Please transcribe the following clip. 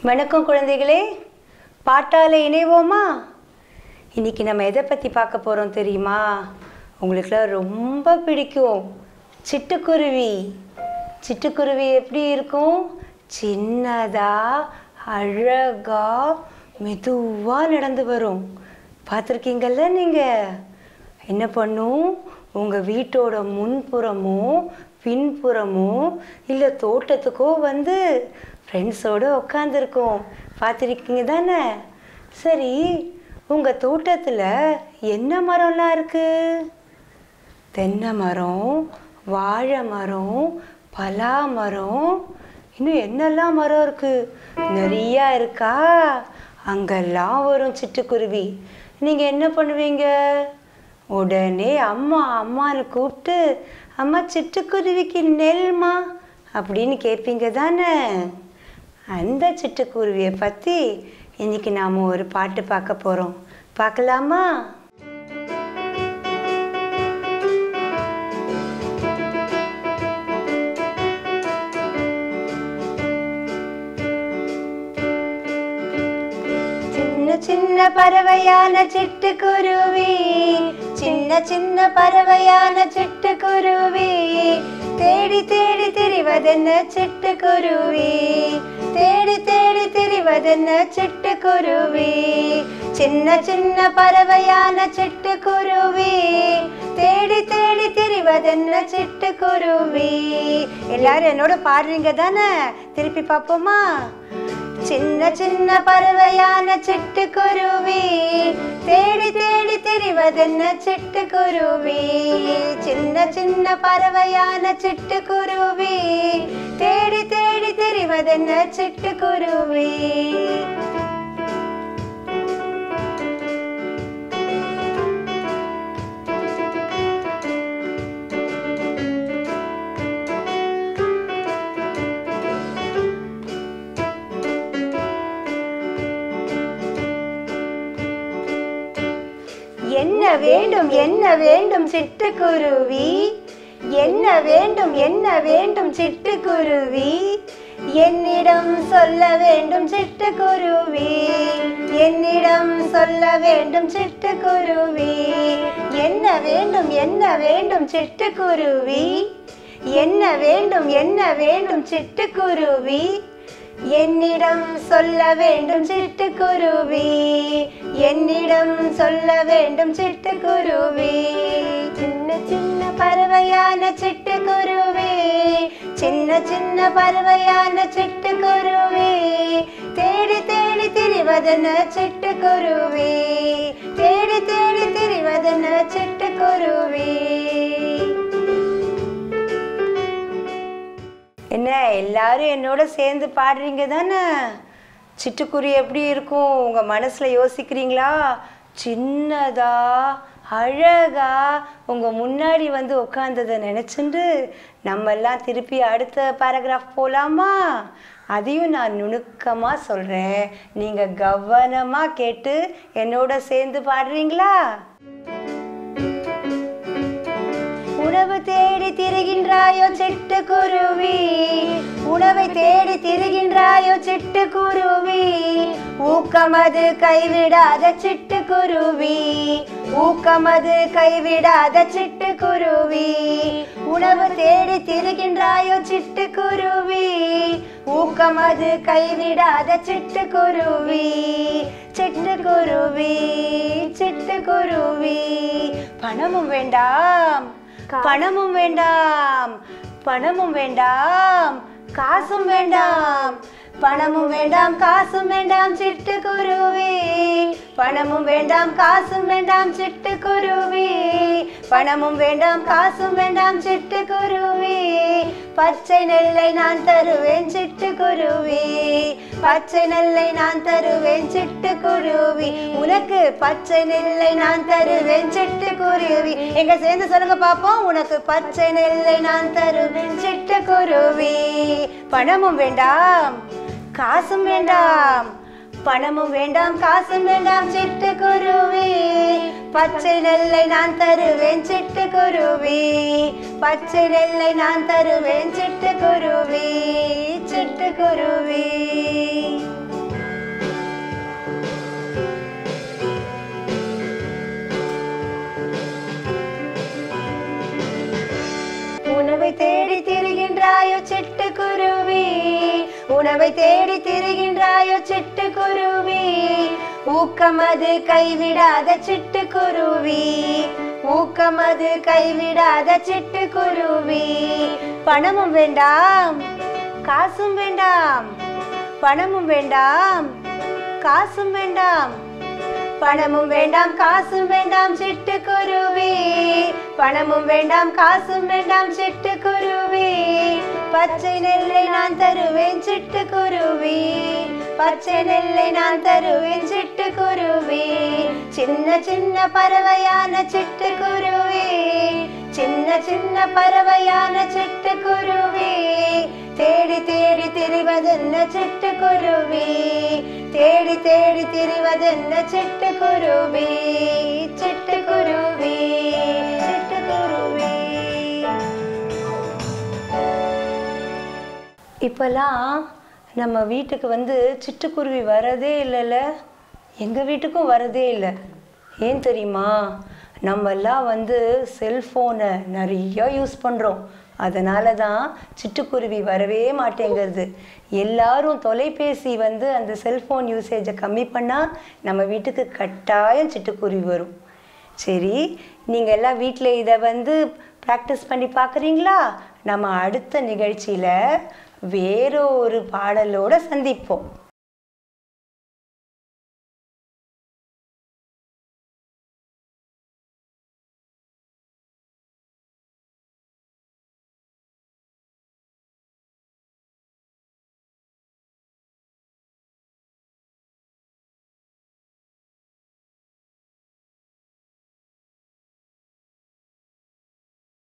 வணக்கம் குழந்தைகளே, பாட்டால இணைவோமா? இன்னைக்கு நம்ம எதை பற்றி பார்க்க போகிறோம் தெரியுமா? உங்களுக்குலாம் ரொம்ப பிடிக்கும் சிட்டுக்குருவி. சிட்டுக்குருவி எப்படி இருக்கும்? சின்னதாக அழகாக மெதுவாக நடந்து வரும். பார்த்துருக்கீங்கள்ல நீங்கள்? என்ன பண்ணும்? உங்கள் வீட்டோட முன்புறமோ பின்புறமோ இல்லை தோட்டத்துக்கோ வந்து ஃப்ரெண்ட்ஸோடு உட்காந்துருக்கோம். பார்த்துருக்கீங்க தானே? சரி, உங்கள் தோட்டத்தில் என்ன மரம்லாம் இருக்குது? தென்னை மரம், வாழை மரம், பலா மரம், இன்னும் என்னெல்லாம் மரம் இருக்குது? நிறையா இருக்கா? அங்கெல்லாம் வரும் சிட்டுக்குருவி. நீங்கள் என்ன பண்ணுவீங்க? உடனே அம்மா அம்மான்னு கூப்பிட்டு, அம்மா சிட்டுக்குருவிக்கு நெல்மா அப்படின்னு கேட்பீங்க தானே? அந்த சிட்டுக்குருவியை பற்றி இன்னைக்கு நாம் ஒரு பாட்டு பார்க்க போகிறோம். பார்க்கலாமா? சின்ன சின்ன பறவையான சிட்டுக்குருவி, சின்ன சின்ன பறவையான சிட்டுக்குருவி, தேடி தேடி திரிவதென்ன சிட்டுக்குருவி, தேடி தேடி திரிவதென்ன சிட்டுக்குருவி, சின்ன சின்ன பறவையான சிட்டுக்குருவி, தேடி தேடி திரிவதென்ன சிட்டுக்குருவி. எல்லாரும் என்னோட பாடுறீங்க தானே? திருப்பி பார்ப்போமா? சின்ன சின்ன பறவையான சிட்டுக்குருவி, தேடி தேடி திரிவதென்ன சிட்டுக்குருவி, சின்ன சின்ன பறவையான சிட்டுக்குருவி, தேடி தேடி திரிவதென்ன சிட்டுக்குருவி. என்ன வேண்டும் என்ன வேண்டும் சிட்டுக்குருவி, என்ன வேண்டும் என்ன வேண்டும் சிட்டுக்குருவி, என்னிடம் சொல்ல வேண்டும் சிட்டுக்குருவி, என்னிடம் சொல்ல வேண்டும் சிட்டுக்குருவி, என்ன வேண்டும் என்ன வேண்டும் சிட்டுக்குருவி, என்ன வேண்டும் என்ன வேண்டும் சிட்டுக்குருவி, என்னிடம் சொல்ல வேண்டும் சிட்டுக்குருவி, என்னிடம் சொல்ல வேண்டும் சிட்டுக்குருவி. சின்ன சின்ன பறவையான சிட்டுக்குருவி, சின்ன சின்ன பறவையான சிட்டுக்குருவி, தேடி தேடி திரிவதென்ன சிட்டுக்குருவி, தேடி தேடி திரிவதென்ன சிட்டுக்குருவி. என்ன எல்லாரும் என்னோட சேர்ந்து பாடுறீங்க தானே? சிட்டுக்குருவி எப்படி இருக்கும் உங்கள் மனசில் யோசிக்கிறீங்களா? சின்னதா அழகா உங்கள் முன்னாடி வந்து உட்காந்ததை நினச்சிண்டு நம்மெல்லாம் திருப்பி அடுத்த பேராகிராஃப் போகலாமா? அதையும் நான் நுணுக்கமாக சொல்கிறேன், நீங்கள் கவனமாக கேட்டு என்னோட சேர்ந்து பாடுறீங்களா? உணவு தேடி திரிகின்றாயோ சிட்டுக்குருவி, உணவை தேடி திரிகின்றாயோ சிட்டுக்குருவி, ஊக்கமது கைவிடாத சிட்டுக்குருவி, ஊக்கமது கைவிடாத சிட்டுக்குருவி, உணவு தேடி திரிகின்றாயோ சிட்டுக்குருவி, ஊக்கமது கைவிடாத சிட்டுக்குருவி, சிட்டுக்குருவி சிட்டுக்குருவி. பணமும் வேண்டாம் பணமும் வேண்டாம், பணமும் வேண்டாம் காசும் வேண்டாம், பணமும் வேண்டாம் காசும் வேண்டாம் சிட்டுக்குருவி, பணமும் வேண்டாம் காசும் வேண்டாம் சிட்டுக்குருவி, பணமும் வேண்டாம் காசும் வேண்டாம் சிட்டுக்குருவி, பச்சை நெல்லை நான் தருவேன் சிட்டுக்குருவி, பச்சை நெல்லை நான் தருவேன் சிட்டுக்குருவி, உனக்கு பச்சை நெல்லை நான் தருவேன் சிட்டுக்குருவி. எங்க சேர்ந்து சொல்லுங்க பாப்போம். உனக்கு பச்சை நெல்லை நான் தருவேன் சிட்டுக்குருவி, பணமும் வேண்டாம் காசும் வேண்டாம், பணமும் வேண்டாம் காசும் வேண்டாம் சிட்டுக்குருவி, பச்சை நெல்லை நான் தருவேன் சிட்டுக்குருவி, பச்சை நெல்லை நான் தருவேன் சிட்டுக்குருவி, சிட்டுக்குருவி. உணவை தேடி திரிகின்றாயோ சிட்டுக்குருவி, ஊக்கமது கைவிடாத சிட்டுக்குருவி, ஊக்கமது கைவிடாத சிட்டுக்குருவி. பணமும் வேண்டாம் காசும் வேண்டாம், பணமும் வேண்டாம் காசும் வேண்டாம், பணமும் வேண்டாம் காசும் வேண்டாம் சிட்டுக்குருவி, பணமும் வேண்டாம் காசும் வேண்டாம் சிட்டுக்குருவி. பச்சை நெல்லை நான் தருவேன் சிட்டுக்குருவி, பச்சை நெல்லை நான் தருவேன் சிட்டுக்குருவி. சின்ன சின்ன பறவையான சிட்டுக்குருவி, சின்ன சின்ன பறவையான சிட்டுக்குருவி, தேடி தேடி திரிவதென்ன சிட்டுக்குருவி, தேடி தேடி திரிவதென்ன சிட்டுக்குருவி, சிட்டுக்குருவி, சிட்டுக்குருவி. இப்பெல்லாம் நம்ம வீட்டுக்கு வந்து சிட்டுக்குருவி வரதே இல்லைல்ல, எங்கள் வீட்டுக்கும் வரதே இல்லை. ஏன் தெரியுமா? நம்மெல்லாம் வந்து செல்ஃபோனை நிறையா யூஸ் பண்ணுறோம். அதனால தான் சிட்டுக்குருவி வரவே மாட்டேங்கிறது. எல்லாரும் தொலைபேசி வந்து அந்த செல்ஃபோன் யூசேஜை கம்மி பண்ணால் நம்ம வீட்டுக்கு கட்டாயம் சிட்டுக்குருவி வரும். சரி, நீங்கள் எல்லாம் வீட்டில் இதை வந்து ப்ராக்டிஸ் பண்ணி பார்க்குறீங்களா? நம்ம அடுத்த நிகழ்ச்சியில் வேறொரு பாடலோடு சந்திப்போம்.